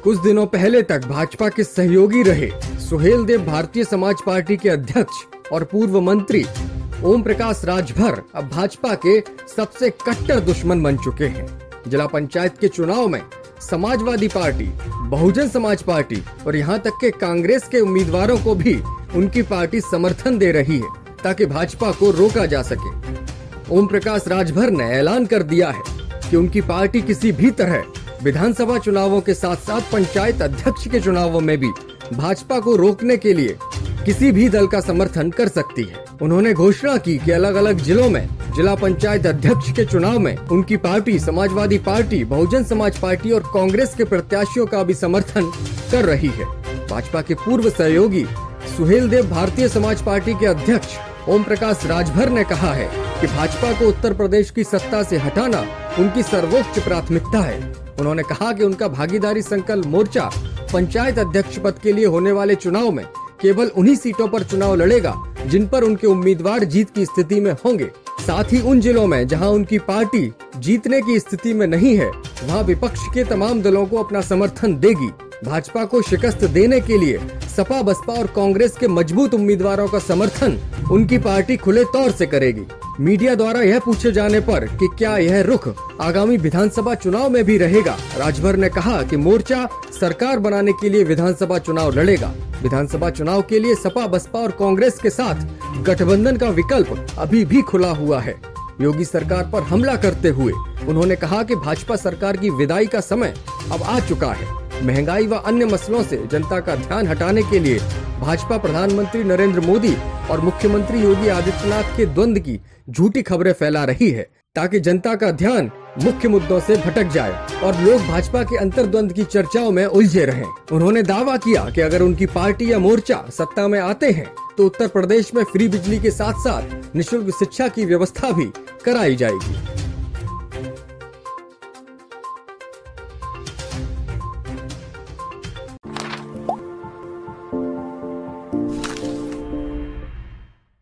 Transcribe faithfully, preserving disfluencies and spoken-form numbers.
कुछ दिनों पहले तक भाजपा के सहयोगी रहे सुहेलदेव भारतीय समाज पार्टी के अध्यक्ष और पूर्व मंत्री ओम प्रकाश राजभर अब भाजपा के सबसे कट्टर दुश्मन बन चुके हैं। जिला पंचायत के चुनाव में समाजवादी पार्टी, बहुजन समाज पार्टी और यहाँ तक के कांग्रेस के उम्मीदवारों को भी उनकी पार्टी समर्थन दे रही है ताकि भाजपा को रोका जा सके। ओम प्रकाश राजभर ने ऐलान कर दिया है कि उनकी पार्टी किसी भी तरह विधानसभा चुनावों के साथ साथ पंचायत अध्यक्ष के चुनावों में भी भाजपा को रोकने के लिए किसी भी दल का समर्थन कर सकती है। उन्होंने घोषणा की कि अलग अलग जिलों में जिला पंचायत अध्यक्ष के चुनाव में उनकी party Samajwadi party, Bahujan Samaj party और कांग्रेस के प्रत्याशियों का भी समर्थन कर रही है। भाजपा के पूर्व सहयोगी सुहेलदेव भारतीय समाज पार्टी के अध्यक्ष ओम प्रकाश राजभर ने कहा है कि भाजपा को उत्तर प्रदेश की सत्ता से हटाना उनकी सर्वोच्च प्राथमिकता है। उन्होंने कहा कि उनका भागीदारी संकल्प मोर्चा पंचायत अध्यक्ष पद के लिए होने वाले चुनाव में केवल उन्हीं सीटों पर चुनाव लड़ेगा जिन पर उनके उम्मीदवार जीत की स्थिति में होंगे। साथ ही उन जिलों में जहां उनकी पार्टी जीतने की स्थिति में नहीं है, वहां विपक्ष के तमाम दलों को अपना समर्थन देगी। भाजपा को शिकस्त देने के लिए सपा, बसपा और कांग्रेस के मजबूत उम्मीदवारों का समर्थन उनकी पार्टी खुले तौर से करेगी। मीडिया द्वारा यह पूछे जाने पर कि क्या यह रुख आगामी विधानसभा चुनाव में भी रहेगा, राजभर ने कहा कि मोर्चा सरकार बनाने के लिए विधानसभा चुनाव लड़ेगा। विधानसभा चुनाव के लिए सपा, बसपा और कांग्रेस के साथ गठबंधन का विकल्प अभी भी खुला हुआ है। योगी सरकार पर हमला करते हुए उन्होंने कहा कि भाजपा सरकार की विदाई का समय अब आ चुका है। महंगाई व अन्य मसलों से जनता का ध्यान हटाने के लिए भाजपा प्रधानमंत्री नरेंद्र मोदी और मुख्यमंत्री योगी आदित्यनाथ के द्वंद्व की झूठी खबरें फैला रही है ताकि जनता का ध्यान मुख्य मुद्दों से भटक जाए और लोग भाजपा के अंतर्द्वंद की चर्चाओं में उलझे रहें। उन्होंने दावा किया कि अगर उनकी पार्टी या मोर्चा सत्ता में आते हैं तो उत्तर प्रदेश में फ्री बिजली के साथ साथ निःशुल्क शिक्षा की व्यवस्था भी कराई जाएगी।